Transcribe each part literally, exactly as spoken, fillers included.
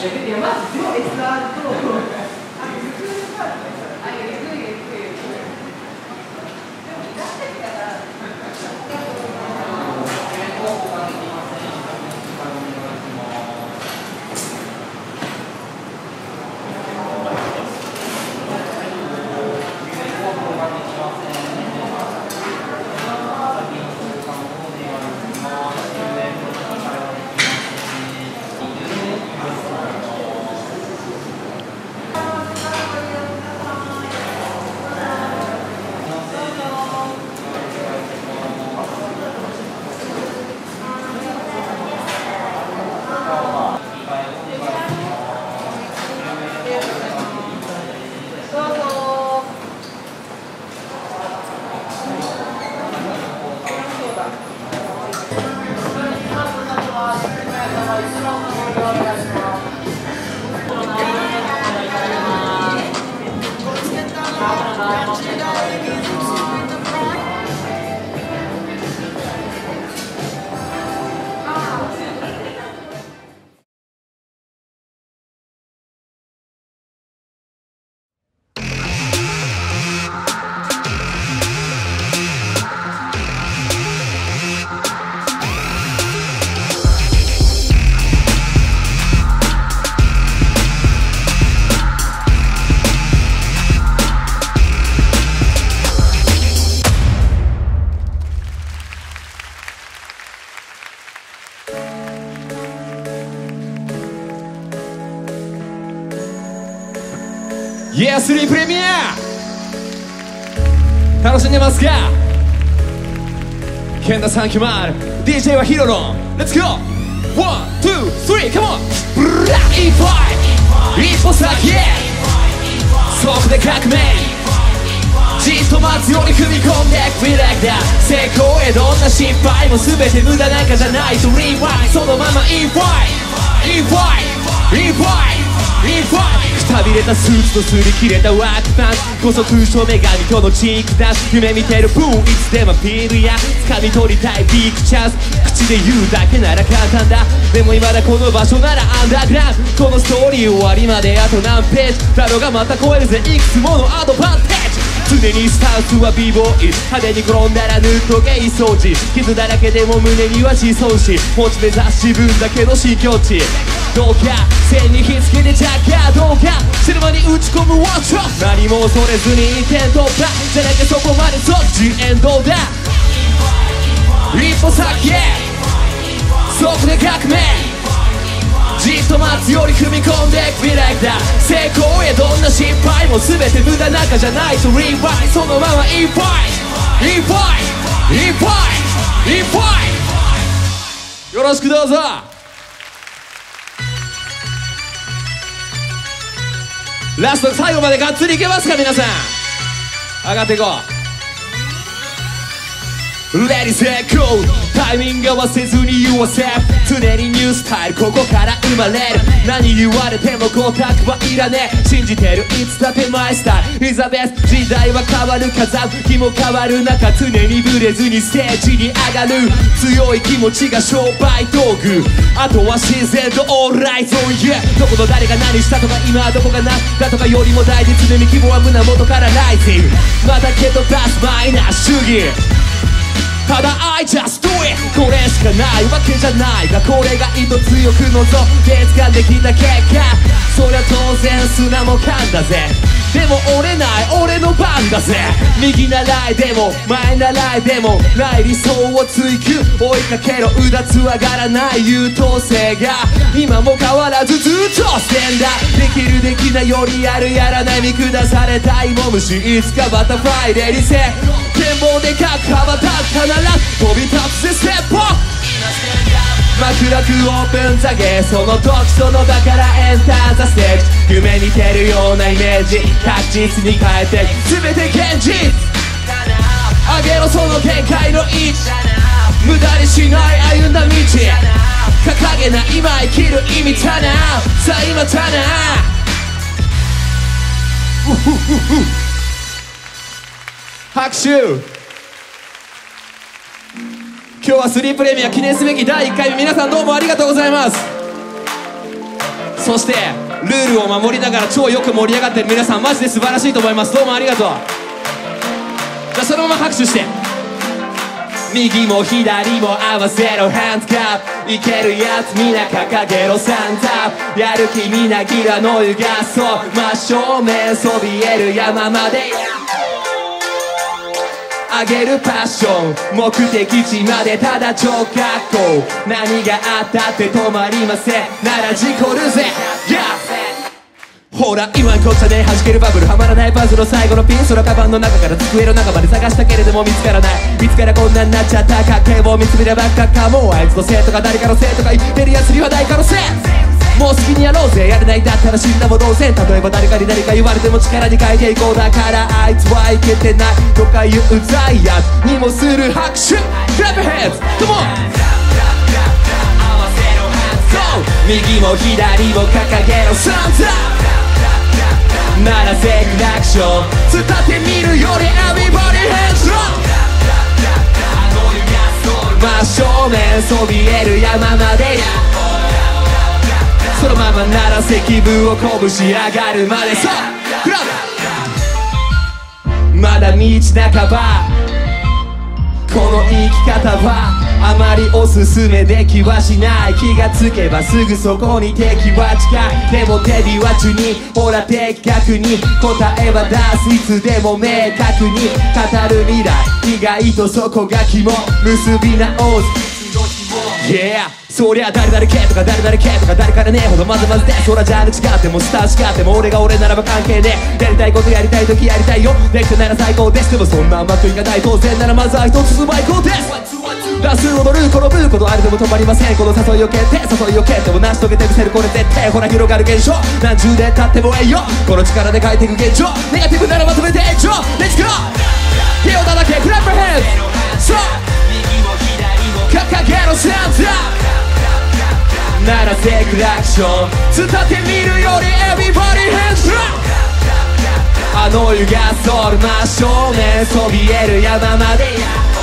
イエスリープレミア楽しんでますか？ケンダさんきゅうまる ディージェー はヒロロンレッツゴーワン、ツー、スリー、カモンブライファイ一歩先へそこで革命じっと待つより踏み込んでく未来だ成功へどんな失敗も全て無駄なんかじゃないとリーワイそのままインファイインファイインファイインファイくたびれたスーツと擦り切れたワークパンツこそ空想女神とのチークダンス夢見てるブーいつでもピールや掴み取りたいビッグチャンス口で言うだけなら簡単だでも未だこの場所ならアンダーグラウンドこのストーリー終わりまであと何ページだろうがまた超えるぜいくつものアドバンテージ常にスタンスは b ボーイ派手に転んだら塗っとけい掃除傷だらけでも胸には自尊心持ち目指す自分だけの新境地どうか線に火付けてジャッカーどうかシルバに打ち込むウォッチョ何も恐れずに一点突破じゃなきゃそこまでそっちエンドだ一歩先へそこで革命じっと待つより踏み込んでく未来だ成功へどんな失敗も全て無駄なんかじゃないとリーバイそのままインファイインファイインファイインファイよろしくどうぞラスト最後までがっつりいけますか皆さん上がっていこうレディーセッゴータイミング合わせずに言わせ常にニュースタイルここから生まれる何言われても答えはいらねえ信じてるいつだってマイスタイルイザベス時代は変わる風日も変わる中常にブレずにステージに上がる強い気持ちが商売道具あとは自然とオーライゾンyeahどこの誰が何したとか今どこが何だとかよりも大事常に希望は胸元からライジングまた蹴飛ばすマイナス主義ただ I just do it これしかないわけじゃないがこれが意図強く望んで掴んできた結果そりゃ当然砂も噛んだぜでも折れない俺の番だぜ右習いでも前習いでもない理想を追求追いかけろうだつ上がらない優等生が今も変わらずずっとステンダできるできないよりやるやらない見下された芋虫いつかバタフライで理性展望でかく羽ばたくなら飛び立つぜステップアップ枕くオープンザゲーその時その場からエンターザステージ夢見てるようなイメージ確実に変えて全て現実上げろその限界の位置無駄にしない歩んだ道掲げな今生きる意味だなさあ今だな拍手今日はスリープレミア記念すべきだいいっかいめ皆さんどうもありがとうございますそしてルールを守りながら超よく盛り上がってる皆さんマジで素晴らしいと思います。どうもありがとう。じゃあそのまま拍手して、右も左も合わせろハンズカップ、いけるやつみんな掲げろサンタップ、やる気みなぎらの湯がそう真正面そびえる山まで上げるパッション、目的地までただ直角行、何があったって止まりませんなら事故るぜ、yeah!ほら今こっちゃね弾けるバブルはまらないパズルの最後のピン、空カバンの中から机の中まで探したけれども見つからない、いつからこんなになっちゃったかけを見つめればっかかも、あいつのせいとか誰かのせいとか言ってるやつにはないかのせい、もう好きにやろうぜ、やれないんだったら死んだも同然、例えば誰かに何か言われても力に変えていこう、だからあいつはいけてないとかいううざいやつにもする拍手 Clap your hands Come on 右も左も掲げろサンタならせクラクション伝ってみるより Everybody hands up 真正面そびえる山までそのままなら積分を拳上がるまでさあクラブまだ道半ばこの生き方はあまりおすすめできはしない、気がつけばすぐそこに敵は近い、でも手火は中にほら的確に答えは出す、いつでも明確に語る未来意外とそこが肝結び直すYeah そりゃ誰々系とか誰々系とか誰からねえほどまずまずでそらジャンル違ってもスター違っても俺が俺ならば関係ねえ、やりたいことやりたい時やりたいよ、できてなら最高です、でもそんなうまくいかない当然ならまずは一つスマイコーですラス踊る転ぶことあるでも止まりません、この誘いを蹴って誘いを蹴っても成し遂げてみせるこれ絶対ほら広がる現象何十年経ってもええよこの力で変えていく現状ネガティブならまとめて炎上 Let's go 手を叩けクラップヘンドそう掲げろサンタならせクラクション伝ってみるより Everybody hands up あの湯がそる真正面そびえる山まで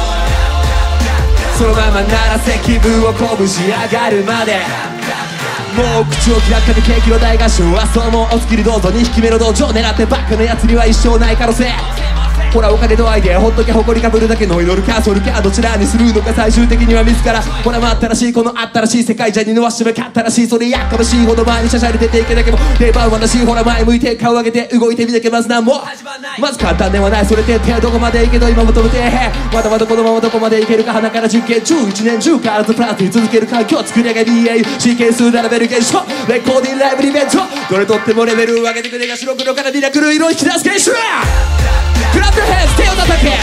そのままなら積分を拳上がるまでもう口を開かで景気の大合唱はそうもおスキルどうぞにひきめの道場狙ってばっかのやつには一生ない可能性ほらお金と愛でほっとけ誇りかぶるだけの祈るかそるかどちらにするのか最終的には自らほら待ったらしいこの新しい世界じゃ二の足目かったらしいそれやっかましいほど前にしゃしゃり出ていけなきゃも出番はなしほら前向いて顔上げて動いてみなきゃまずなんもまず簡単ではないそれって手どこまでいけど今求めてまだまだこのままどこまでいけるか鼻から実験中いちねん中からずプラントに続ける環境作り上げ ビーエーユー シーケン数並べる現象レコーディングライブイベントどれとってもレベル上げてくれが白黒からミラクル色を引き出す現象クラップヘッズ手を叩け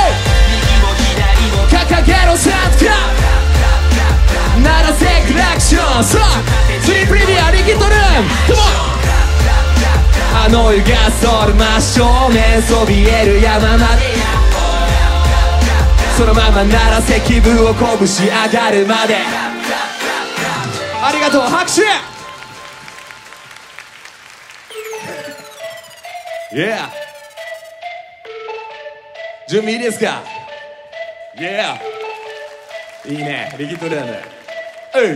掲げろサンタならせクラクションさあスリープリディアリキッドルームあの湯がそる真正面そびえる山までそのままならせ気分を拳上がるまでありがとう拍手Yeah準備いいですか Yeah いいねリキッドルームうん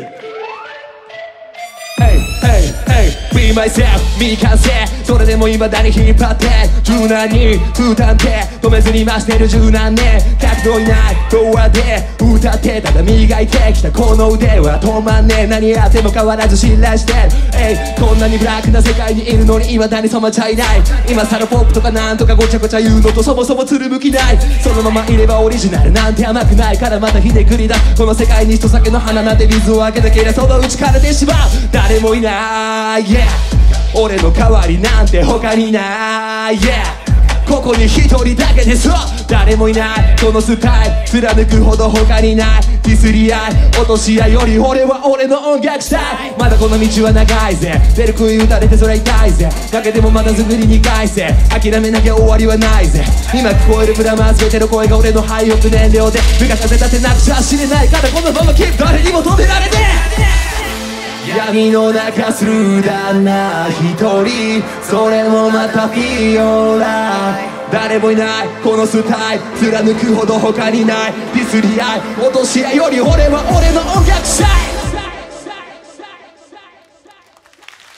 Be myself 未完成それでも未だに引っ張って柔軟に負担って止めずに増してる柔軟ね角度いないドアで歌ってただ磨いてきたこの腕は止まんねえ何やっても変わらず信頼してえいこんなにブラックな世界にいるのに未だに染まっちゃいない今更ポップとかなんとかごちゃごちゃ言うのとそもそもつるむきないそのままいればオリジナルなんて甘くないからまたひねくりだこの世界に一酒の花なんて水をあげたけりゃそのうち枯れてしまう誰もいない、yeah俺の代わりなんて他にない、yeah、ここに一人だけでそう誰もいないこのスタイル貫くほど他にないディスり合い落とし合いより俺は俺の音楽したいまだこの道は長いぜ出る杭打たれてそりゃ痛いぜだけでもまだ作りに返せ諦めなきゃ終わりはないぜ今聞こえるブラマー全ての声が俺のハイオプ燃料で部が風立てなくちゃ知れないからこのままキープ誰にも止められねえ闇の中スルーだな一人それもまたフィオラ誰もいないこのスタイル貫くほど他にないディスり合い落とし合いより俺は俺の音楽したい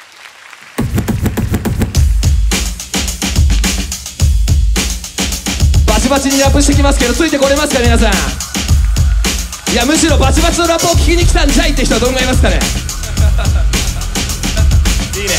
バチにラップしてきますけど、ついてこれますか皆さん。いやむしろバチバチのラップを聞きに来たんじゃいって人はどんぐらいいますかね。いいね。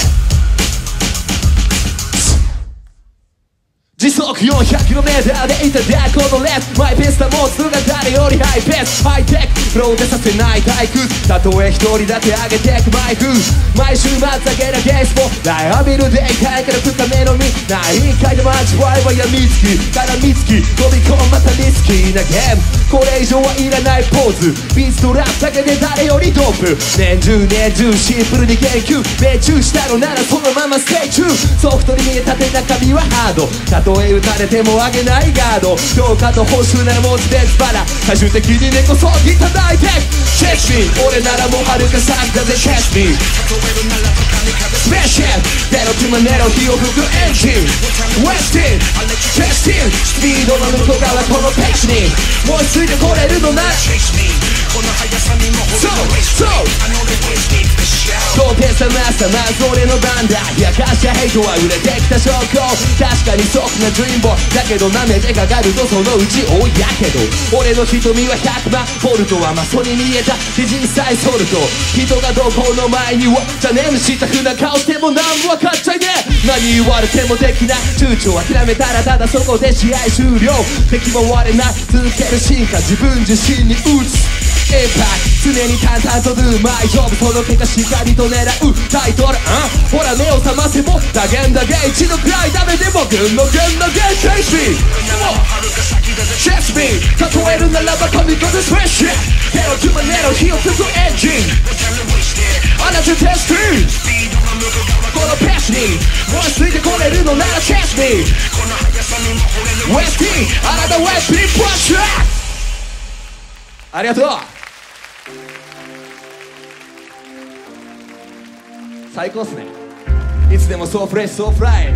時速 よんひゃくキロメートル でいただくこのレース、マイペースな持つが誰よりハイペース、ハイテクフローでさせない退屈、たとえ一人だけ上げてくマイク、毎週末上げなゲスポライアビルで痛いから深めのみない回でも味わいはやみつきからみつき飛び込んまたリスキーなゲーム、これ以上はいらないポーズ、ビーツとラップだけで誰よりトップ、年中年中シンプルに研究命中したのならそのままステイチュー、ソフトに見えたて中身はハード、たとえ打たれても上げないガード、評価と報酬ならもう別腹、最終的に根こそぎ叩いてチェックミー、俺ならもうはるか先だぜチェックミー、スペシャルゼロキマネロ火を吹くエンジン、ウェスティンチェスティンスピードの向こう側このペースにもうついてこれるのな、そうそう高低差マスターまず俺の番だ、冷やかしたヘイトは売れてきた証拠、確かにそんなドリームボーだけど舐めてかかるとそのうち多いやけど、俺の瞳はひゃくまんボルトはマソに見えたで実際ソルト、人がどこの前にはじゃねえのしたふな顔しても何も分かっちゃいねえ、何言われてもできない躊躇諦めたらただそこで試合終了、敵も割れない続ける進化自分自身に打つインパクト常に淡々と do my job その結果しっかりと狙うタイトル、うん、ほら目を覚ませもダゲンダゲン一度くらいダメでもグンのグンのゲンチェイスミーチェイスミー例えるならば神風スペッシュゼロキマネロ火を吹くエンジンあなたテストこのペースにもうついてこれるのならチェイスミーウェスティンあなたウェスティンプラッシュありがとう。最高っすね。いつでもそうフレッシュそうフライ。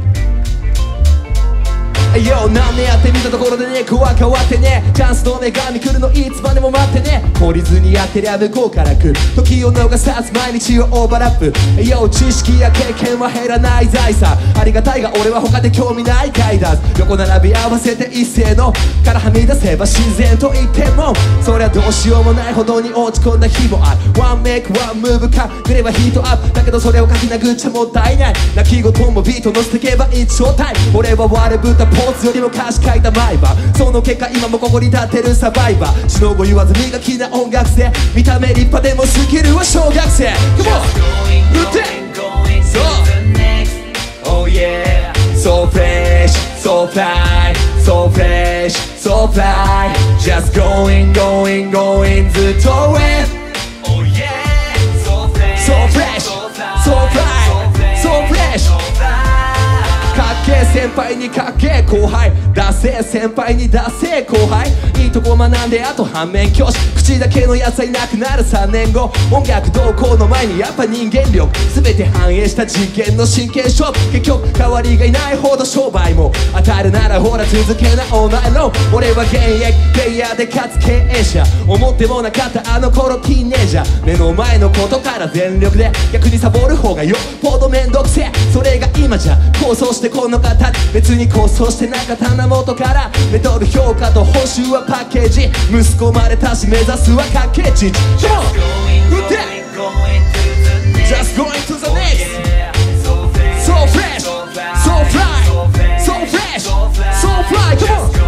よ何年やってみたところでね子は変わってね、チャンスの女神来るのいつまでも待ってね、懲りずにやってりゃ向こうから来る時を逃さず毎日をオーバーラップ、よ知識や経験は減らない財産、ありがたいが俺は他で興味ない階段、横並び合わせて一斉のからはみ出せば自然と言ってもそりゃどうしようもないほどに落ち込んだ日もある、ワンメイクワンムーブかくればヒートアップだけどそれを書き殴っちゃもったいない、泣き言もビート乗せてけば一生タイム、俺は割れぶったポーズよりも歌詞書いた毎晩、その結果今もここに立ってるサバイバー、死の後言わず磨きな音楽性、見た目立派でもスキルは小学生、Come on! 打ってそう Oh yeah So fresh, so fly So fresh, so fly Just going, going, going ずっと上 Oh yeah So fresh, so fly So freshかっけえ先輩にかっけえ後輩ダセえ先輩にダセえ後輩いいとこ学んであと反面教師口だけのやつはいなくなるさんねんご音楽動向の前にやっぱ人間力全て反映した実験の真剣勝負結局代わりがいないほど商売も当たるならほら続けなお前の俺は現役プレイヤーでかつ経営者思ってもなかったあの頃ティーネイジャー目の前のことから全力で逆にサボる方がよっぽどめんどくせえそれが今じゃ構想してこの方別に構想してなかったな元からメトル評価と報酬はパッケージ息子まれたし目指すはかけち Come on! 打って Just going to the next So fresh So fly So fresh So fly Come on!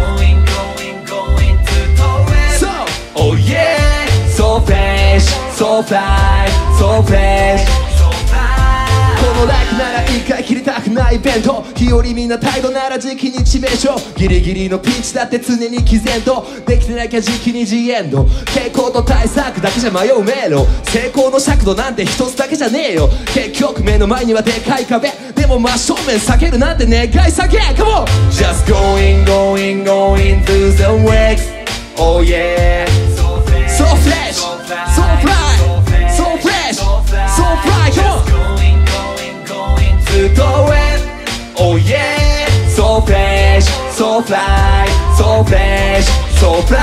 So Oh yeah So fresh So fly So freshこのライフなら一回切りたくないイベント日和みんな態度なら時期に致命傷ギリギリのピンチだって常に毅然とできてなきゃ時期にジエンド傾向と対策だけじゃ迷う迷路成功の尺度なんて一つだけじゃねえよ結局目の前にはでかい壁でも真正面避けるなんて願い下げ Come on! Just going going going through the waves Oh yeah So fresh So fly So fresh So fly Come on! ずっと上 Oh yeah So fresh So fly So fresh So fly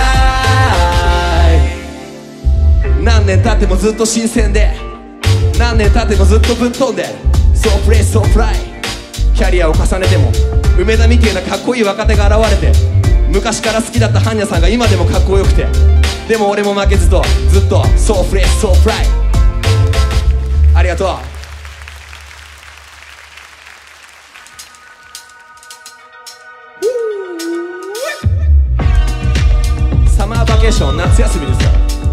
何年経ってもずっと新鮮で何年経ってもずっとぶっ飛んで So fresh So fly キャリアを重ねても梅田みてえなかっこいい若手が現れて昔から好きだったハンニャさんが今でもかっこよくて、でも俺も負けずとずっと So fresh, so fly。 ありがとう。サマーバケーション、夏休みですから。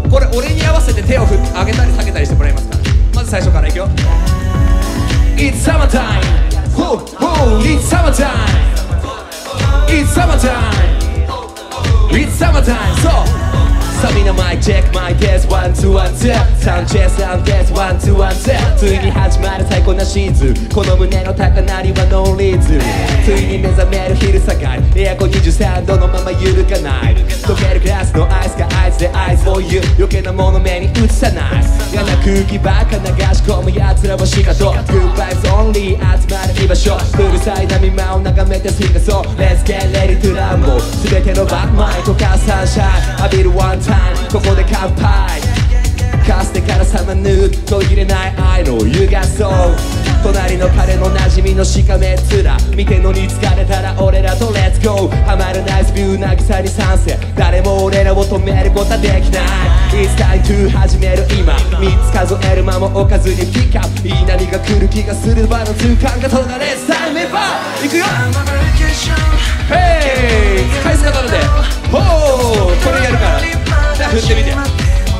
これ俺に合わせて手を振って上げたり下げたりしてもらいますから。まず最初からいくよ。 It's summertime, oh, oh, it's summertime, it's summertime, it's summertime. Soさみんなマイクチェックマイテストワンツーワンツーサウンドチェスサウンドテストワンツーワンツーついに始まる最高なシーズン、この胸の高鳴りはノーリーズン、ついに目覚める昼下がりエアコンにじゅうさんどのまま揺るがない、溶けるグラスのアイスがアイスでアイス for you 余計なもの目に映さない、嫌な空気ばっか流し込む奴らはしかと Good vibes only 集まる居場所、うるさい波間を眺めて過ごそう Let's get ready to rumble 全てのバックマイン溶かすサンシャイン浴びるワンタイムここで乾杯、かつてからさまぬ途切れない愛の湯がそう、隣の彼の馴染みのしかめっ面見てのに疲れたら俺らと Let's go ハマるナイスビュー渚に賛成、誰も俺らを止めることはできない It's time to 始める今みっつ数える間も置かずにピックアップ、いい波が来る気がする場の痛感が届かねえスタイルメンバーいくよ。 Hey 使い姿なんでほーこれやるからじゃあ振ってみて、もう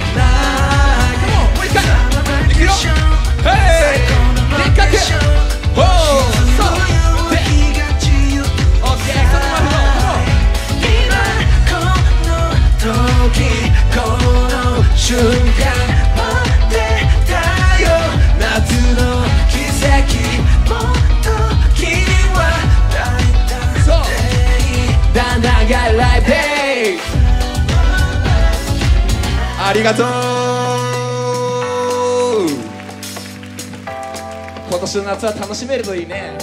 一回いくよ。ヘイでっかくほーそうでオッケーそのまま今この時この瞬間待ってたよ夏の奇跡もっと君は大胆そうだんだんがライブデイありがとう。今年の夏は楽しめるといいね。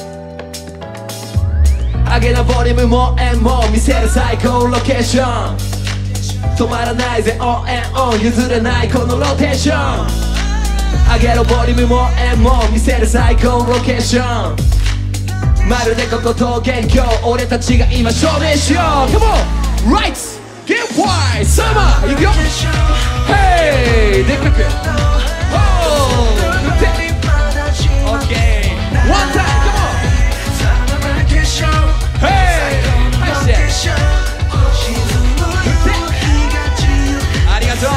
上げなボリュームもえんも見せる最高ロケーション、止まらないぜ応援オン譲れないこのローテーション、上げろボリュームもえんも見せる最高ロケーション、まるでここと元凶俺たちが今証明しよう Come on! Right! Get wide! Summer! いくよ Hey! でっかく Oh! 振って OK! One time! Come on! Hey! 返して振ってありがとう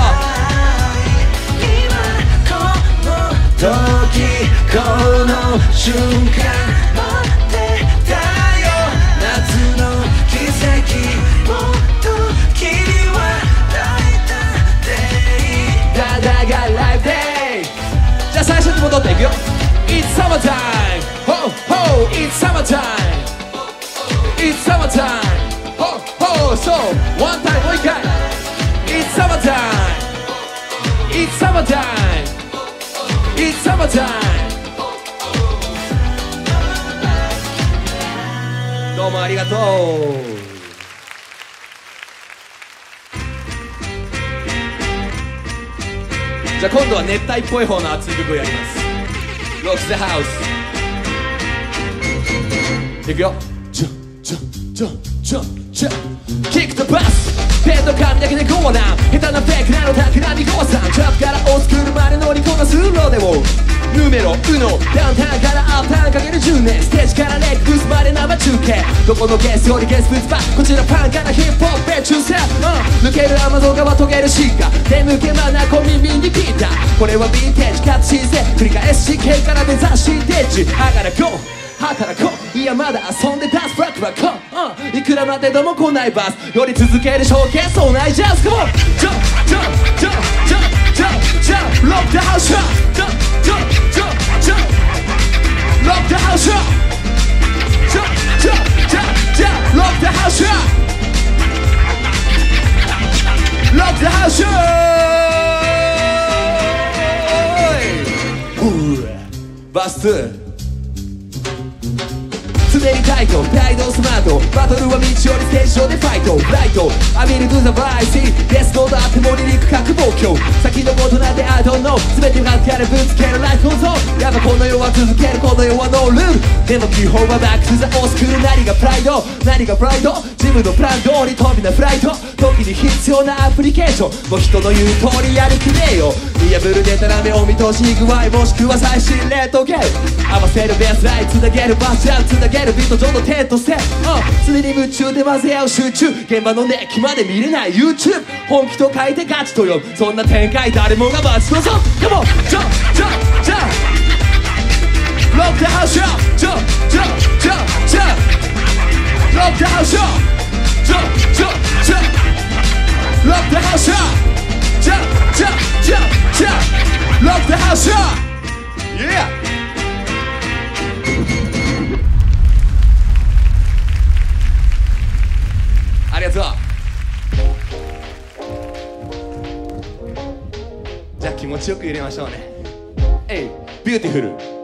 今この時この瞬間待ってたよ夏の奇跡もっと君は大胆でだだがライブデイ、じゃあ最初に戻っていくよ。 It's summertime Ho ho It's summertime It's summertime Ho ho So one time もう一回 It's summertime It's summertime It's summertime どうもありがとう。じゃあ今度は熱帯っぽい方の熱い曲をやります。 Rock the house いくよ。ジャンジャンジャンジャンジャンキックとバスペンの紙だけでゴーナー下手なフェイクなの企みゴーさん、トラップから大スクールまで乗りこなすローデをヌメロウノダウンタウンからアップタウンかけるじゅうねんステージからレッグブースまで生中継どこのゲスよりゲスブースバこちらパンからヒップホップベッチューセット抜けるアマゾン川遂げるシーカー眠気まな小耳に聞いたこれはヴィンテージかつシーゼ繰り返し シーケー から目指しデッジ上がらゴー働こういやまだ遊んで出すフラッグはこう、うん、いくら待てども来ないバスより続ける証券そうないジャズ Come on! Jump! Jump! Jump! Jump! Jump! Jump! Lock the house up! Jump! Jump! Jump! Jump! Lock the house up! Jump! Jump! Jump! Jump! Lock the house up! Lock the house up! バスツー続常にタイトプライドスマートバトルは道よりステージ上でファイトフライト浴びるトゥザバイシーデスノードあっても離陸覚望郷先のことなんて I don't know 全てがってやれぶつけるライフコントやっぱこの世は続けるこの世はノールールでも基本はバックトゥザオースクール何がプライド何がプライド自分のプラン通り飛びなフライト時に必要なアプリケーションもう人の言う通りやる気ねえよ見破るデタラメを見通し具合もしくは最新レッドゲーム合わせるベースラインつなげるバスランつなげるビート上のテントセット常に夢中で混ぜ合う集中現場の熱気まで見れない YouTube 本気と書いてガチと呼ぶそんな展開誰もが待ち望む Come on! ジャンジャンジャンロックダウンショージャンジャンジャンジャンロックダウンショージャンジャンジャンロックダウンショージャンジャンジャンジャンロックダウンショー Yeah! ありがとうじゃあ気持ちよく入れましょうねえいビューティフル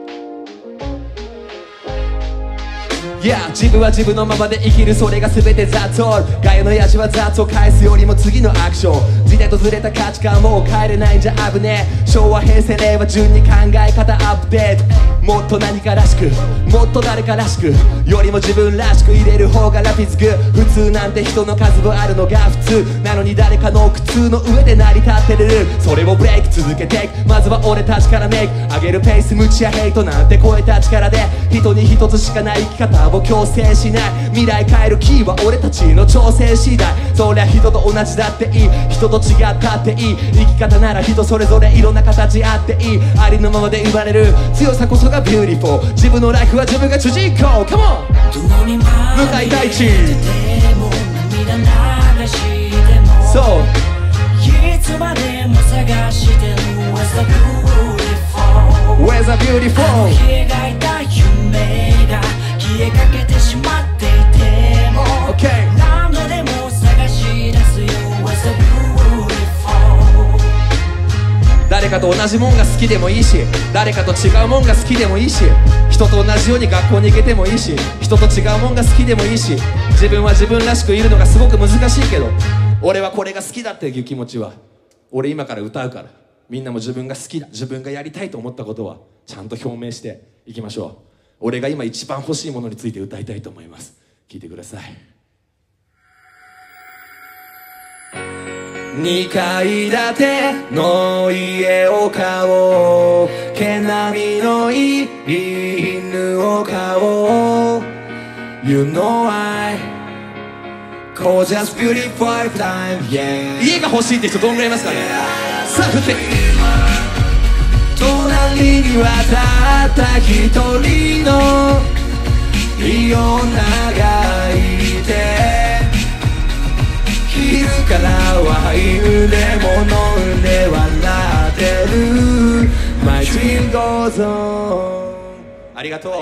いや自分は自分のままで生きるそれが全てザッツオールガヤのヤジはザッツを返すよりも次のアクション時代とずれた価値観もう変えれないんじゃ危ねえ昭和平成令和順に考え方アップデートもっと何からしくもっと誰からしくよりも自分らしく入れる方がラピズグ普通なんて人の数もあるのが普通なのに誰かの苦痛の上で成り立ってるそれをブレイク続けていくまずは俺たちからメイク上げるペース無知やヘイトなんて超えた力で人に一つしかない生き方を強制しない未来変えるキーは俺たちの挑戦次第そりゃ人と同じだっていい人と違ったっていい生き方なら人それぞれいろんな形あっていいありのままで生まれる強さこそがビューティフル自分のライフは自分が主人公 Come on 向かいたい地そういつまでも探してる Where's the beautiful 描いた夢が消えかけてしまっていても、okay. 何度でも探し出すよ Where's the beautiful 誰かと同じもんが好きでもいいし誰かと違うもんが好きでもいいし人と同じように学校に行けてもいいし人と違うもんが好きでもいいし自分は自分らしくいるのがすごく難しいけど俺はこれが好きだっていう気持ちは俺今から歌うからみんなも自分が好きだ自分がやりたいと思ったことはちゃんと表明していきましょう俺が今一番欲しいものについて歌いたいと思います聞いてくださいにかい建ての家を買おう毛並みのいい犬を買おう You know I call just beautiful time yeah 家が欲しいって人どんぐらいいますかねさあ振って隣にはたった一人のいい女がいて昼からワインでも飲んで笑ってる My dream goes on ありがと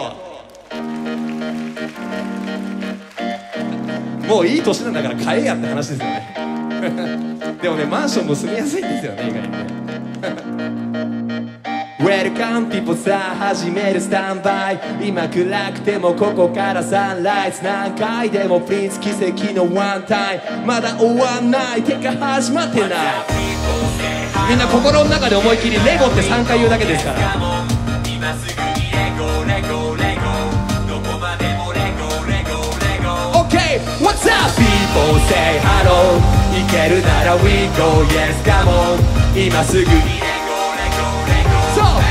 うもういい年なんだから買えやって話ですよねでもねマンションも住みやすいんですよね意外にねWelcome people さあ始めるスタンバイ今暗くてもここからサンライズ何回でもプリンス奇跡のワンタイムまだ終わんないてか始まってないみんな心の中で思いっきりレゴってさんかい言うだけですから今すぐにレゴレゴレゴどこまでもレゴレゴレゴ OK What's up people say hello いけるなら We go yes come on 今すぐにどこま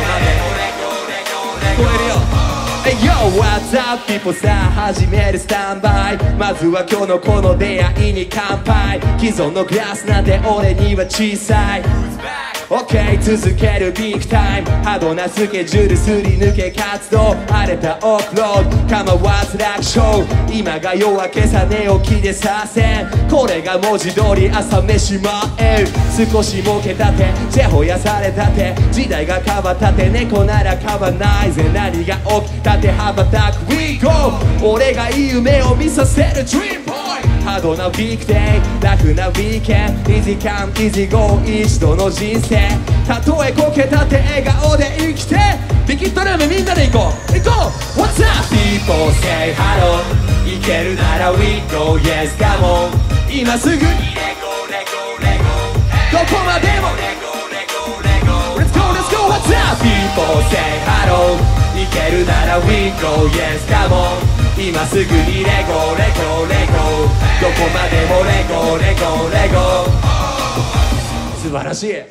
でもレゴレゴレゴ聞こえるよ Hey yo what's up people さあ始めるスタンバイまずは今日のこの出会いに乾杯既存のグラスなんて俺には小さいOK 続けるビッグタイムハードなスケジュールすり抜け活動荒れたオフロード構わず楽勝今が夜明けさ寝起きで左遷これが文字通り朝飯前少しもけたてチェホやされたて時代が変わったて猫なら変わないぜ何が起きたて羽ばたく We go 俺がいい夢を見させる Dream Boyハードなビッグデイ楽なウィーケン Easy come easy go 一度の人生たとえこけたって笑顔で生きてビキッとルームみんなで行こう行こう What's up people people say hello いけるなら We go yes come on 今すぐにレゴレゴレゴどこまでもレゴレゴレゴ Let's go let's go what's up people say hello いけるなら We go yes come on 今すぐにレゴレゴレゴどこまでもレゴレゴレゴ素晴らしい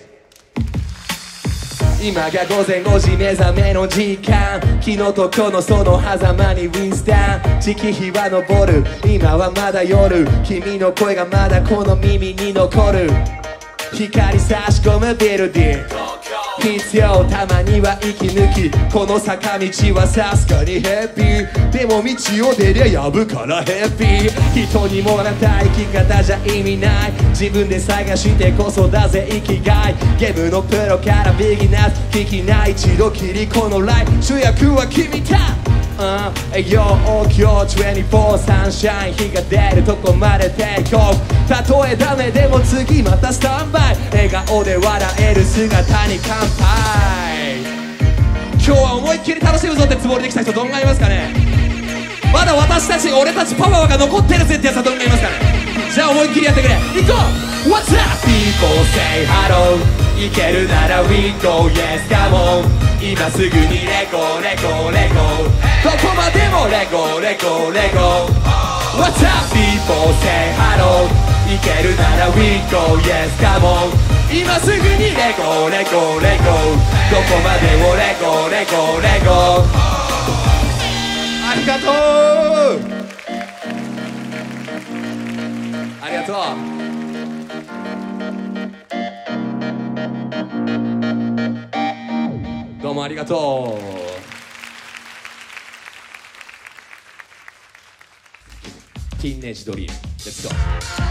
今が午前ごじ目覚めの時間昨日と今日のその狭間にウィンスタン月日は昇る今はまだ夜君の声がまだこの耳に残る光差し込むビルディング必要たまには息抜きこの坂道はさすがにヘッピーでも道を出りゃやぶからヘッピー人にもらった生き方じゃ意味ない自分で探してこそだぜ生きがいゲームのプロからビギナーズ聞きない一度きりこのライフ主役は君だ営業応響にじゅうよじサンシャイン日が出るとこまでテイクオフたとえダメでも次またスタンバイ笑顔で笑える姿に乾杯今日は思いっきり楽しむぞってつもりで来た人どんがいますかねまだ私たち俺たちパワーが残ってるぜってやつはどんがいますかねじゃあ思いっきりやってくれ行こう What's up people say hello いけるなら We go yes come on 今すぐにレゴレゴレゴどこまでもレゴレゴレゴ What's up people say hello いけるなら We go yes come on 今すぐにレゴレゴレゴどこまでもレゴレゴレゴありがとうありがとうどうもありがとうティーンエイジドリーム Let's go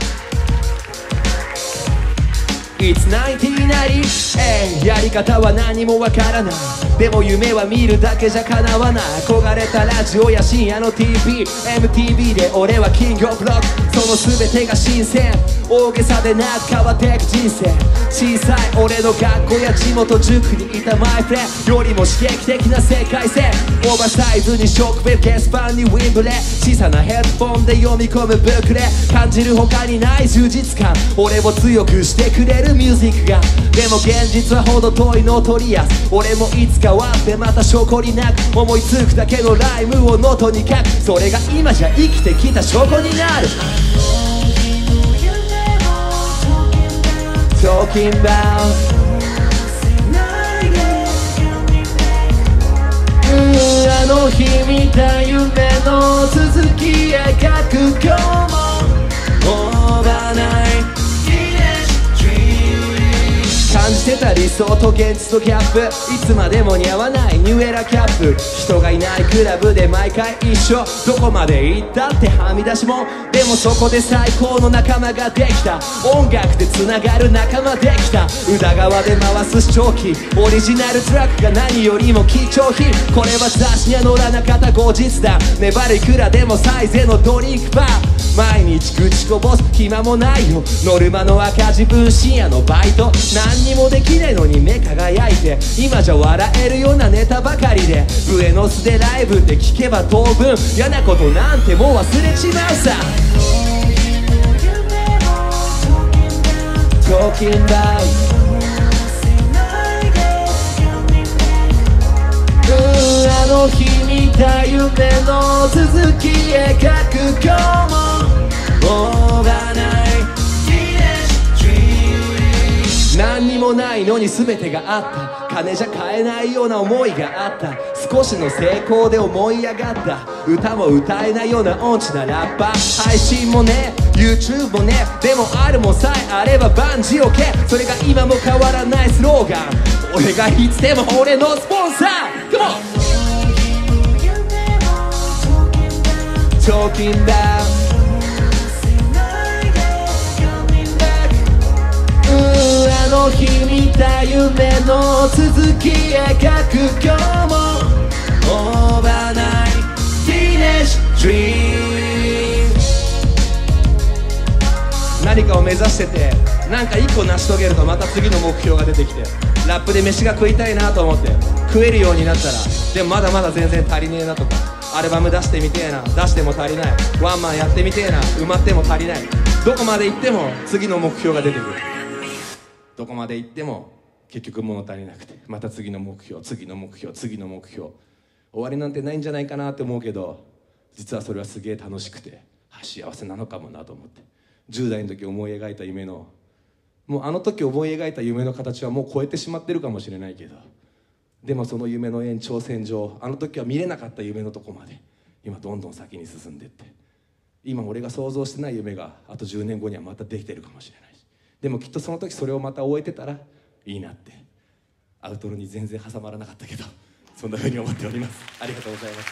It's ナインティーンナインティー やり方は何もわからないでも夢は見るだけじゃ叶わない憧れたラジオや深夜の ティービー エムティービー で俺はキングオブロックその全てが新鮮大げさでなく変わっていく人生小さい俺の学校や地元塾にいたマイフレンドよりも刺激的な世界線オーバーサイズにショックウェブケースパンにウィンブレ小さなヘッドフォンで読み込むブックレ感じる他にない充実感俺を強くしてくれるミュージックがでも現実はほど遠いノトリアス俺もいつかはってまた証拠になく思いつくだけのライムをノートに書くそれが今じゃ生きてきた証拠になるTalking about あの日見た夢の続き描く今日もオーバーナイト感じてた理想と現実とギャップいつまでも似合わないニューエラキャップ人がいないクラブで毎回一緒どこまで行ったってはみ出しもでもそこで最高の仲間ができた音楽でつながる仲間できた宇田川で回す視聴器オリジナルトラックが何よりも貴重品これは雑誌には載らなかった後日だ粘るいくらでもサイゼのドリンクバー毎日口こぼす暇もないよノルマの赤字分深夜のバイト何にもできないのに目輝いて今じゃ笑えるようなネタばかりでブエノスでライブって聞けば当分嫌なことなんてもう忘れちまうさ Talking about あの日見た夢の続き描く今日もオーバーナイト何にもないのに全てがあった金じゃ買えないような思いがあった少しの成功で思い上がった歌も歌えないような音痴なラッパー配信もね YouTube もねでもあるもんさえあれば万事 OK それが今も変わらないスローガン俺がいつでも俺のスポンサー Come on Talking about あの日見た夢の続き描く今日もオーバーナイトティーンエイジドリーム何かを目指しててなんか一個成し遂げるとまた次の目標が出てきてラップで飯が食いたいなと思って食えるようになったらでもまだまだ全然足りねえなとかアルバム出してみてえな、出しても足りない。ワンマンやってみてえな、埋まっても足りない。どこまで行っても次の目標が出てくる。どこまで行っても結局物足りなくて、また次の目標、次の目標、次の目標。終わりなんてないんじゃないかなって思うけど、実はそれはすげえ楽しくて幸せなのかもなと思って、じゅう代の時思い描いた夢の、もうあの時思い描いた夢の形はもう超えてしまってるかもしれないけど、でもその夢の延長線上、あの時は見れなかった夢のとこまで今どんどん先に進んでって、今俺が想像してない夢があとじゅうねんごにはまたできてるかもしれないし、でもきっとその時それをまた終えてたらいいなって。アウトロに全然挟まらなかったけど、そんなふうに思っております。ありがとうございます。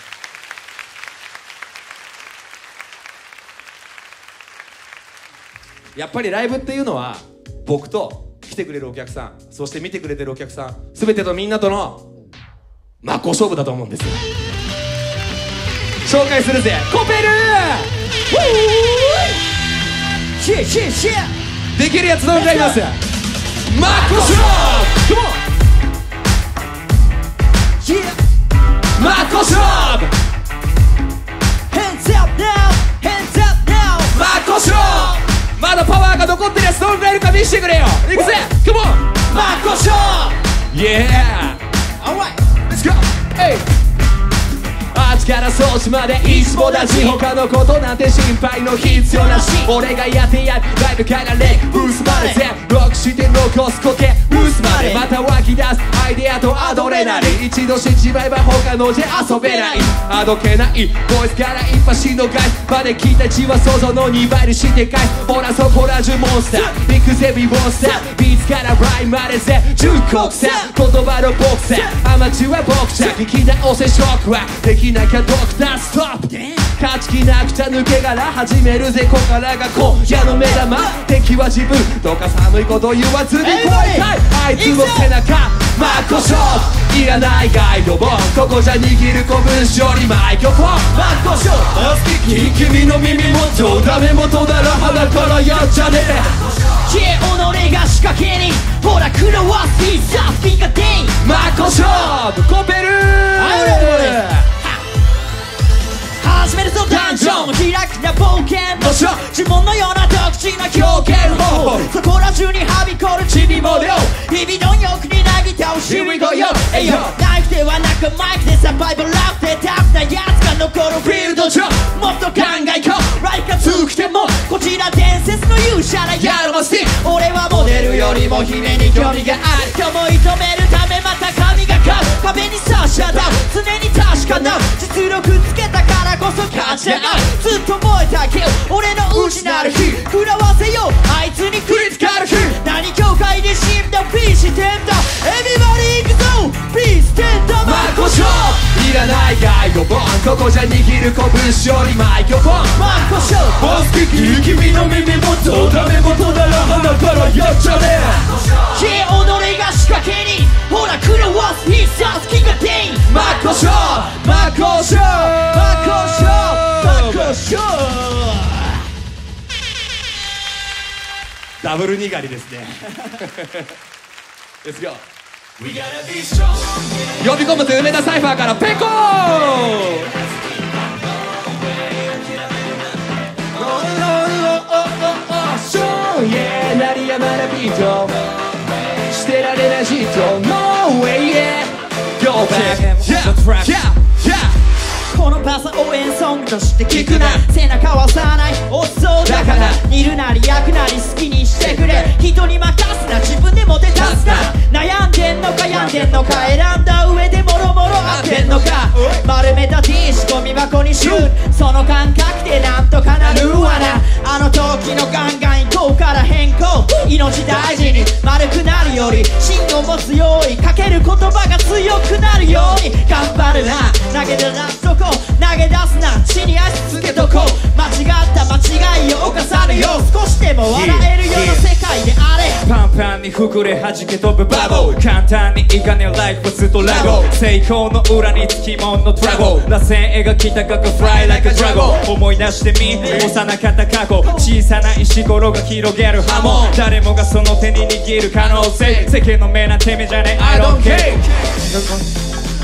やっぱりライブっていうのは僕と来てくれるお客さん、そして見てくれてるお客さん、全てとみんなとの真っ向勝負だと思うんですよ。紹介するぜ、コペルシェシェシェできるやつどのくらいいます？真っ向勝負、真っ向勝負、 Hands up now, hands up now 真っ向勝負。まだパワーが残ってるやつどのくらいいるか見せてくれよ。いくぜ、カモン、真っ向勝負、 Yeah Alright Let's go Hey あっちからそっちまでいつもだし、他のことなんて心配の必要なし。俺がやってやるライブからレッブースまで全ロックして残すコケブースまで、また湧き出すアイデアとアドレナリン、一度死んじまえば他のじゃ遊べない。あどけないボイスから一発のガイまで聞いた血は想像のにばいにして返す。ほらそこら中モンスタービッグゼビーモンスター、ビーツからラインまでぜ純国産、言葉のボクサーアマチュアボクサー、聞き直せショックはできなきゃドクターストップ、勝ち気なくちゃ抜け殻始めるぜ、ここからが今夜の目玉。敵は自分どうか寒いこと言わずに超えたい、あいつの背中真っ向勝負、いらないガイド本、ここじゃ握る拳よりマイクロフォン。真っ向勝負、君の耳元ダメ元なら鼻からやっちゃねえ。 己が仕掛けにほら狂わす必殺ピカデイ真っ向勝負、コペルー始めるぞダンジョン、開きな冒険の書、呪文のような独自な表現方法、そこら中にはびこるちびも量、日々の欲になぎ倒し Here we go yo えいよ、ナイフではなくマイクでサバイバルラフでタフなやつが残るフィールド上、もっと考えこうライカつくてもこちら伝説の勇者なヤロマスティ、俺はモデルよりも姫に興味がある、思い止めるためまた神がかう、壁に差し当たる常に確かな実力つけたからこそ勝ち上がる、ずっと燃えたけ俺の失う日食らわせようあいつに食いつかる日、何教会で死んだピーしてんだ Everybody 行くぞピーステンダ真っ向勝負、いらないガイド本、ここじゃ握る拳よりマイクロフォン。真っ向勝負、ボスキキ君の耳元ダメ元なら鼻からやっちゃねえ。 己が仕掛けにほら狂わす必殺キがデイ真っ向勝負、真っ向勝負、真っ向勝負、真っ向勝負、ダブルにがりですね。Let's go。呼び込むと梅田サイファーからペコー鳴りやまなビート捨てられない人 No way yeah Go back Yeah Yeah Yeah このパス応援ソングとして聞くな、背中は押さない落ちそうだから煮るなり焼くなり好きにしてくれ、人に任すな自分でもて立つな、悩んでんのか病んでんのか選んだ上でもろもろ合ってんのか、丸めた T 仕込み箱にシュー、その感覚でなんとかなるわな、あの時のガンガン移行から変更、命大事に丸くなるより芯を持つようにかける言葉が強くなるように頑張るな、投げ出すとこ投げ出すな地に足つけとこう、間違った間違いを犯さぬよう少しでも笑えるような世界であれ、 パンパンに膨れ弾け飛ぶバボー、簡単にいかねえライフはストラゴ、成功の裏につきもんのトラゴ、螺旋描き高くフライ like a dragon、思い出してみ幼かった過去、小さな石ころが広げる波紋、誰もがその手に握る可能性、世間の目なんて目じゃねえ I don't care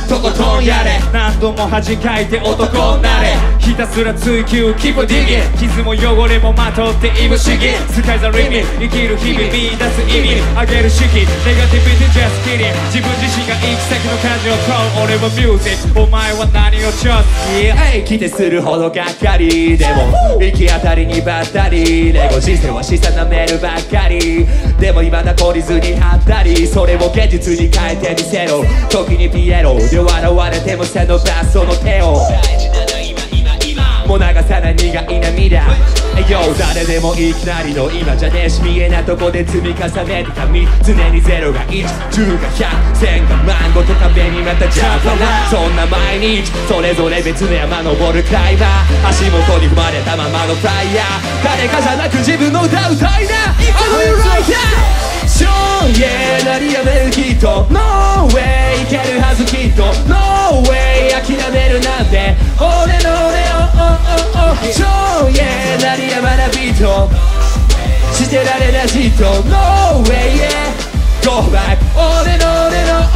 とことんやれ何度も恥かいて男になれひたすら追求 Keep digging 傷も汚れもまとっていぶしぎ Sky's the limit 生きる日々見出す意味上げる士気 Negativity just kidding 自分自身が行き先の感情をコール俺はミュージックお前は何をちょっと来てするほどがっかりでも行き当たりにばったりレゴ人生は資産なめるばっかりでも今だ懲りずに張ったりそれを現実に変えてみせろ時にピエロで笑われても背伸ばすその手をもう流さない苦い涙よ誰でもいきなりの今じゃねえし見えないとこで積み重ねてたみ常にゼロがいち、じゅうがひゃく、せんが万ごと壁にまたジャンプなそんな毎日それぞれ別の山登るクライマー足元に踏まれたままのフライヤー誰かじゃなく自分の歌うたいな I'll right now そう、yeah 鳴りやめるきっと No way いけるはずきっと No way 諦めるなんて俺の俺をそう、yeah 鳴りやまなビートしてられないじっと No way yeah Go back 俺の俺の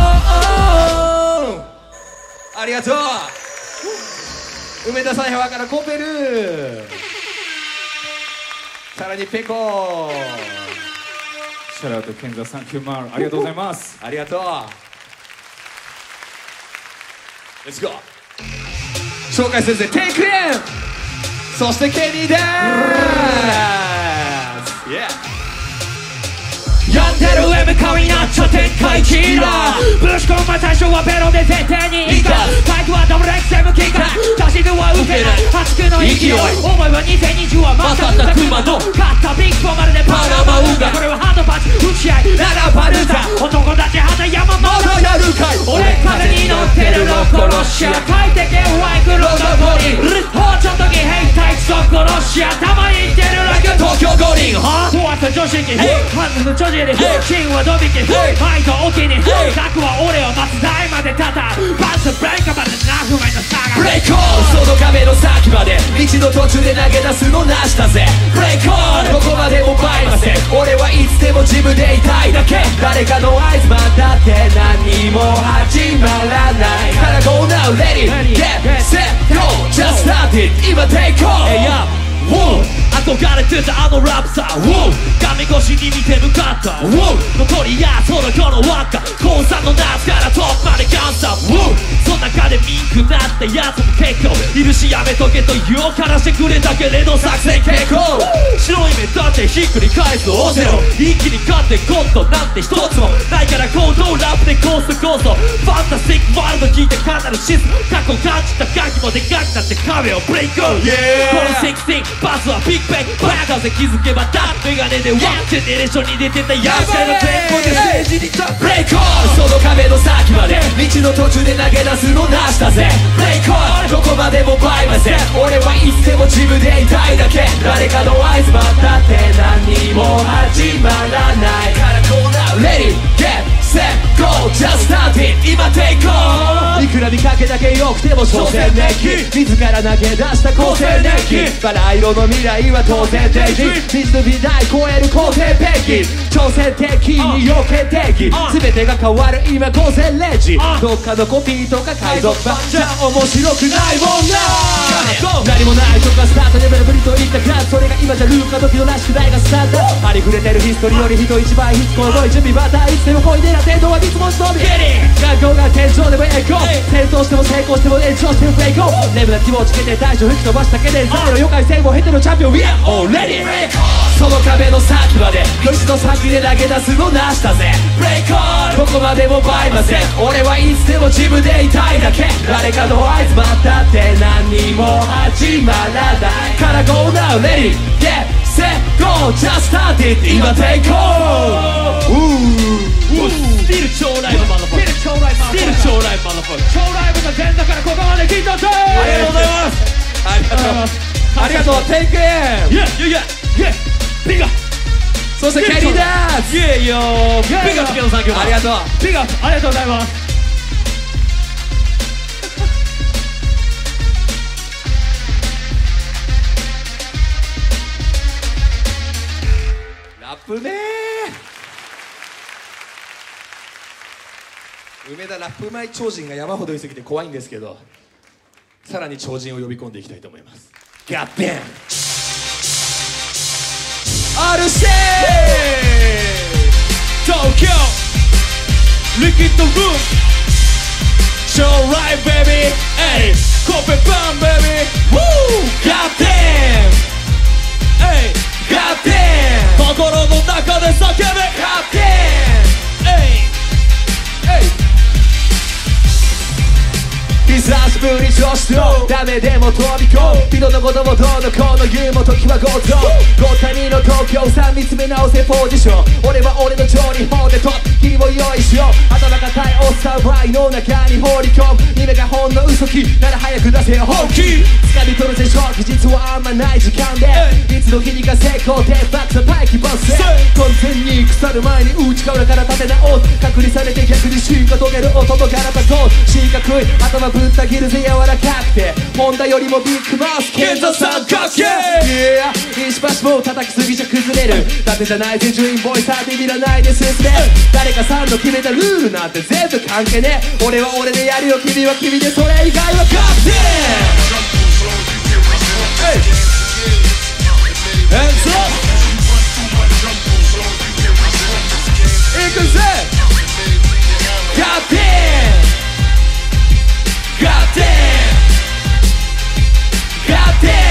ありがとう梅田サイファーからコペルさらにペコシャラウト健三さんきゅうまるありがとうございますありがとう Let's go 紹介するぜ Take it そしてケニーでーす Yeah やってる上向かいなっちゃ展開キラーぶち込む最初はベロで絶対にいいかタイプはダブルエクセムキーか出しでは受けない熱くの勢い思いはにせんにじゅうはまたった熊の勝ったビッグフォーまるでパラマウガこれはハードパンチ打ち合いララパルザ男たち肌山まだやるかい俺風に乗ってるロコロシア快適ワイクロードゴリ包丁時変態クソ殺し屋たまに言ってるライク東京五輪は終わった女子にハンズの女子シンはドビキ愛とお気に核は俺を待つ台までたたパンツブレイカーまでなふまいの差がブレイクオンその壁の先まで道の途中で投げ出すのなしたぜブレイクオンどこまでもバイません俺はいつでも自分でいたいだけ誰かの合図待ったって何も始まらないから Go now ready get set go just start it 今 take off hey yo Woo! 憧れてたあのラプサー Woo! 画面越しに見て向かった Woo! 残りやその頃輪っか高さんの夏からトップまでガンサー Woo! その中でミンクなったやつも結構いるしやめとけと言おうからしてくれたけれど作戦結構白い目だってひっくり返すオセロ一気に勝ってコントなんて一つもないから行動ラップでコーストコーストファンタスティックワールド聞いてカナルシス過去感じたガキもでかくなって壁をブレイク、yeah! このじゅうろくバスはビッグベンバカ風気づけばダッメガネでワンジェネレーションに出てたやつらのテンポでステージに立つブレイクオンその壁の先まで道の途中で投げ出すのなしたぜブレイクオンどこまでもバイません俺はいつでも自分でいたいだけ誰かの合図待ったって何も始まらないから Go now ready get set go just start it 今 take off いくら見かけだけ良くても挑戦でき自ら投げ出した構成できバラ色の未来は当然的水の美大超える肯定ペンギン挑戦的に余計的全てが変わる今午前れいじどっかのコピーとか海賊版じゃ面白くないもんな何もないとかスタートレベルブリといったグランそれが今じゃルーカ時のらしくないがスタートありふれてるヒストリーより人一倍必須この準備またいつでも恋でな天道は三つ星のみ学校が天井でも栄光戦闘しても成功しても炎上してもブレイクレベルな気持ちつけて大将吹き飛ばしただけでザイの妖怪戦を経てのチャンピオン We are already その壁の先まで道の先で投げ出すのなしたぜブレイクオンどこまでもバイません俺はいつでも自分でいたいだけ誰かの合図待ったって何も始まらないから Go now ready get set go just start it 今 take off スティル超ライブマザファースティル超ライブマザファー超ライブの前座からここまで聞いたぜありがとうございますありがとうありがとう Take it イェイイェイイェイビッグアップそしてケニーですイェイヨービッグアップケノさん今日もありがとうビッグアップありがとうございますラップねー梅田ラップ前超人が山ほどいすぎて怖いんですけど、さらに超人を呼び込んでいきたいと思います。ガッテンアルシェ東京リキッドルームショーライブベイビーエイコペパンベイビーウーガッテンエイガッテン心の中で叫べガッテンエイエイ久しぶり女子とダメでも飛び込む人のこともどうのこうの言うも時はごとごたにの東京さん見つめ直せポジション俺は俺の調理法でと切りを用意しよう頭固いおっさんワイの中に放り込む夢がほんの嘘きなら早く出せよ本気掴み取るぜ正気実はあんまない時間でいつの日にか成功でバックと待機ボス完全に腐る前に内側から立て直す隔離されて逆に進化遂げる男からパコー四角い頭ぶった切るぜ柔らかくてホンダよりもビッグマウス剣山三角形 Yeah 石橋も叩きすぎじゃ崩れるだってじゃないぜ順位ボイさビビらないで進め誰かさんの決めたルールなんて全部関係ねえ俺は俺でやるよ君は君でそれ以外は勝手Hands up いくぜ勝手勝手勝手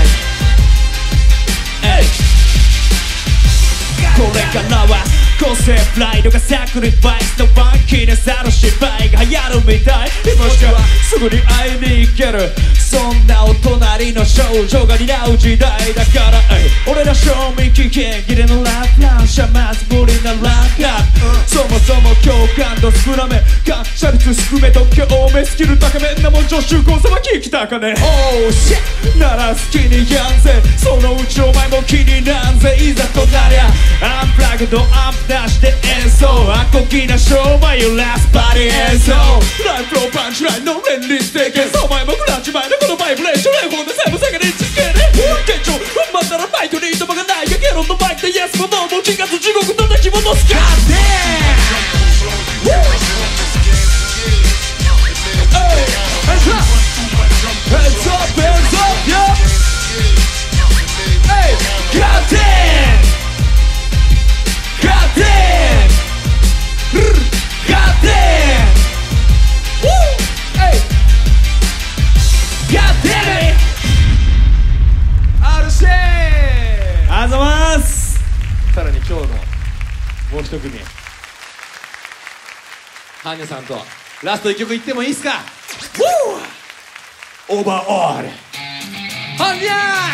これからは個性プライドがサクリファイスのファンキーなさの芝居が流行るみたいもしくはすぐに会いに行けるそんなお隣の少女が担う時代だから俺ら賞味期限切れのラップランシャまず無理なランカーそもそも共感度少なめ感謝率低め度胸多めスキル高めんなもん女子高さば聞きたかね Oh shit なら好きにやんぜそのうちお前も気になんぜいざとなりゃアンプラグドアンプ出して演奏アコギな商売をラスパリ演奏ライフローパンチラインの連立的演奏お前もフランチ前のこのバイブレーションレイフォンで全部下げに続けね現状踏ん張ったらバイトに糸間がないがゲロンのバイクでイエスもノーも自活地獄叩き戻すかってHands up Hands up Hands up Yeah Hey God damn God damn God damn Woo Hey God damn it アルシェーありがとうございます。 さらに今日のもう一組ハンニャさんとラストいっきょくいってもいいっすかオーバーオールハンニャ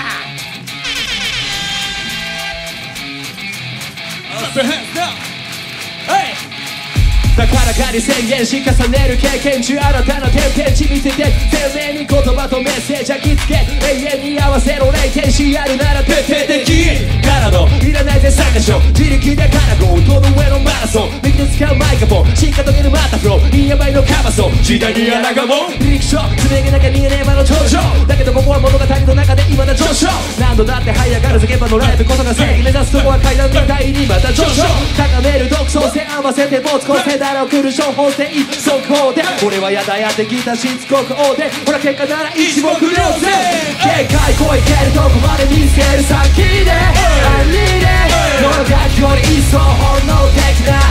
だからかに宣言し重ねる経験中新たな天変地見せて丁寧に言葉とメッセージ焼き付け永遠に合わせろ霊天使あるなら徹底的からのいらないぜ参加賞自力でからゴートの上のマラソン右で使うマイクフォン進化遂げるマタフローいいやばいのカバソ時代にあらがもフィクションつめげなきゃ見えねえ間の頂上だけどここは物語の中で未だ上昇何度だって這い上がるぜ現場のライブこそが正義目指すとこは階段みたいにまた上昇高める独創性合わせて没個性だろ来る処方性速報で俺はやだやってきたしつこく大手ほら結果なら一目瞭然警戒超えけるとこまで見つける先でありでこの楽器より一層本能的な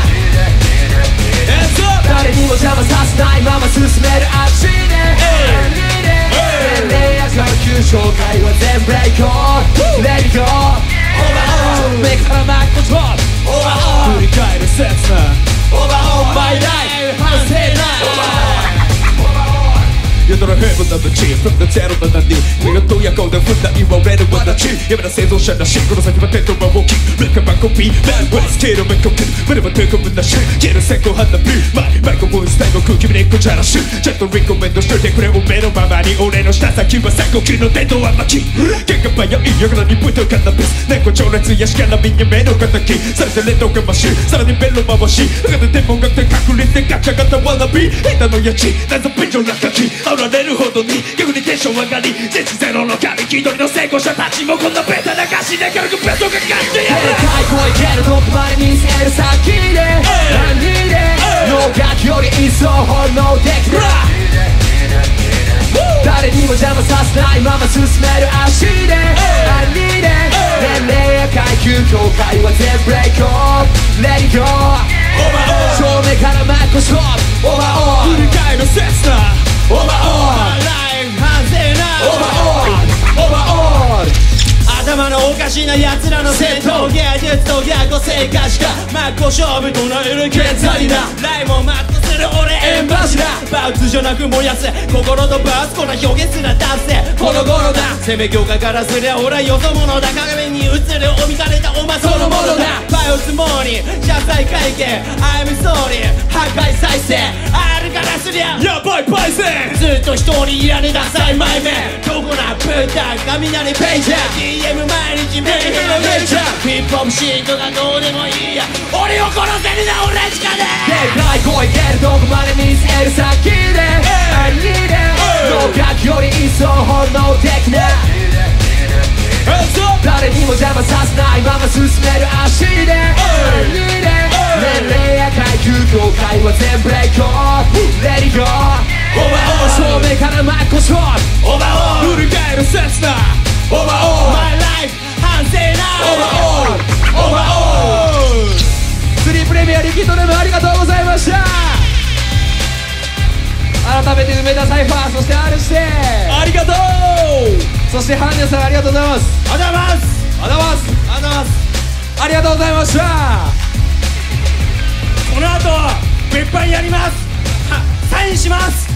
誰にも邪魔させないまま進めるあっちでありで年齢や階級紹介は全ブレイクオンレディゴー目からマックコントロール振り返る刹那Over my life, I'll say that. 夜のヘブンの道 From the ゼロの何見事やこうで振った言われる私やめな製造者なしこの先はテントは大きいレッカーバンコピーマンウェイスケールメンコピー胸もテコムなし消える先行判断ビーマイマイクフォンスタイル空気見にこちゃらしちゃんとリコメンドしといてくれお目のままに俺の下先は最高級の伝統は巻き喧嘩ばやいやからにポイントカナビス猫情熱やしからみんな目の敵されてレッドがましさらにベロ回し中でデモがって隠れてガチャガタワナビ下手のやち謎便所落書きあられるほどに逆にテンション上がり全知ゼロの神気取りの成功者たちもこんなベタな歌詞で軽くベッドが勝ってやるでかい声蹴るどこまで見せる先で何で乗能楽より一層本能的な誰にも邪魔させないまま進める足で I need it 年齢や階級境界は全部ブレイクオフ Let it go 正面から真っ向勝負 Over all 振り返る切な Over all ライフ反省な Over all Over all 頭のおかしな奴らの戦闘芸術と逆性化しか真っ向勝負唱える健在だライムをマットする俺エンバシだバウツじゃなく燃やす心とバースこの表現すら達成この頃だ攻め強化からすりゃ俺はよそ者だ鏡に映るお見かれたお前そのものだバイオスモーニー謝罪会見 I'm sorry 破壊再生あるからすりゃやばいパイセンずっと一人いられダサいマイメンどこなブッダ雷ペイジャー ディーエム 毎日メイヘのレンジャーヒップホップシートがどうでもいいや俺を殺せるな俺しかねでかい声出るどこまで見せる先で I need it 能楽より一層本能的な誰にも邪魔させないまま進める足で I need it 年齢や階級境界は全部ブレイクオフ Let it go 正面から真っ向勝負 Over all 振り返る切な Over all My life 反省な Over all Over all スリープレミアリキッドネームありがとうございました。改めて梅田サイファー、そして アール してありがとうそしてハンニャさんありがとうございます。 ありがとうございますありがとうございますありがとうございますありがとうございました。 この後別班やりますはサインします